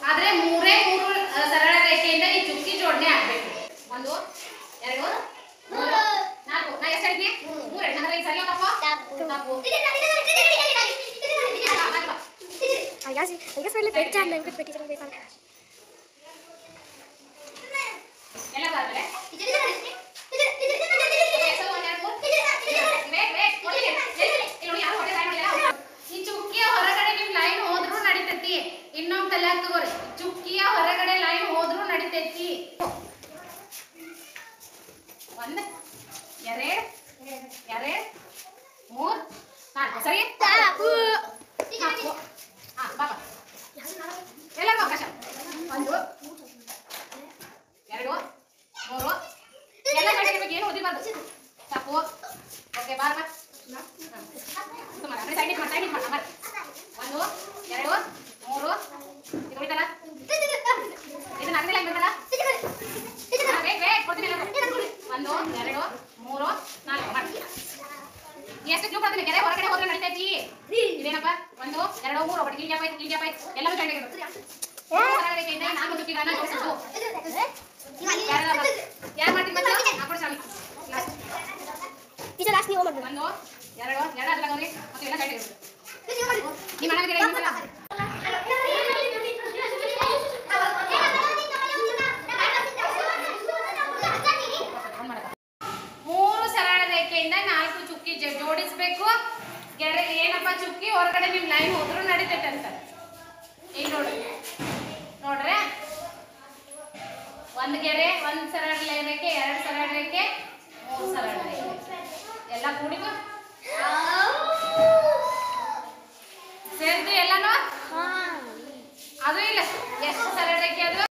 ಆದ್ರೆ ಮೂರೇ ಮೂರು ಸರಳ ರೇಖೆಯಿಂದ ಈ ಚುಕ್ಕಿ ಜೋಡಣೆ ಆಗಬೇಕು. 1 2 3 4 ನಾ ಎಷ್ಟು ಹೇಳಿದ್ನಿ? 3 ಅಂದ್ರೆ ಈ ಸರಿ ತಪ್ಪು ತಪ್ಪು. I guess we're like jam like pretty sure we can. ಎಲ್ಲ ಬರಲ್ಲ ಈ ಚುಕ್ಕಿಯ ಹೊರಗಡೆ ನಿಮ್ ಲೈನ್ ಹೋದ್ರೂ ನಡಿತೈತಿ. ಇನ್ನೊಂದ್ ತಲೆ ತಗೋರಿ, ಚುಕ್ಕಿಯ ಹೊರಗಡೆ ಲೈನ್ ಹೋದ್ರೂ ನಡಿತೈತಿ. 1 2 2 3 4 ಸರಿ Tapu. ಬಾಬಾ ಎಲ್ಲ ಅವಕಾಶ 1 2 3 ಎಲ್ಲ ಕಡೆ ಏನು ಓದಿಬಾರ್ದು ತಪ್ಪು. ಓಕೆ ಬಾರ್ ಬಾ ಸೈಡ್ ಮಾಡಿ 1 2 3 ಇದು ಉಳಿತಲ್ಲ ಇದನ್ನ ಅರ್ಧ ಲೈನ್ ಬರ್ತಲ್ಲ ಕೊಡ್ತೀನಿ 1 2 3 4 ಮಾಡಿ ಎಷ್ಟು ಕ್ಲೂ ಕೊಡ್ತೀನಿ. ಕೆರೆ ಹೊರಗಡೆ ಹೋದ್ರೆ ನಡೀತೈತಿ. ಇದೇನಪ್ಪ 1 2 3 ಒಬ್ಬಟ್ಟು ಕ್ಲೀನ್ ಕ್ಯಾಪ್ ಐತಿ ಎಲ್ಲರೂ ಸೈಡ್ ಆಗಿರುತ್ತೆ. ನಾನು ಚುಕ್ಕಿಗಳನ್ನ ಜೋಡಿಸೋದು ಯಾರು ಮಾಡ್ತೀನಿ ಮತ್ತೆ ಹಾಕೊಂಡು ಸ್ವಾಮಿ Teacher last ನೀವು ಮಾಡ್ಬೋದು. 1 2 ಅದ್ರ ಗೌರಿ ಮತ್ತೆ ಎಲ್ಲ ಸೈಡ್ ಆಗಿರುತ್ತೆ. ನಿಮ್ಮ ಮನೆಗೆ ಇನ್ನೊಂದ್ಸಲ ಮೂರು ಸರಳ ರೇಖೆಯಿಂದ 4 ಚುಕ್ಕಿ ಜೋಡಿಸ್ಬೇಕು. ಗೆರೆ ಏನಪ್ಪ ಚುಕ್ಕಿ ಹೊರಗಡೆ ನಿಮ್ ಲೈನ್ ಹೋದ್ರೂ ನಡೀತೈತೆ ಅಂತ. ಈಗ ನೋಡ್ರೆ 1 ಗೆರೆ 1 ಸರಳ ರೇಖೆ 2 ಸರಳ ರೇಖೆ 3 ಸರಳ ರೇಖೆ ಎಲ್ಲ ಕೂಡಿಗೂ ಸೇರ್ದು ಎಲ್ಲಾನು ಅದು ಇಲ್ಲ ಎಷ್ಟು ಸರಳ ರೇಖೆ ಅದು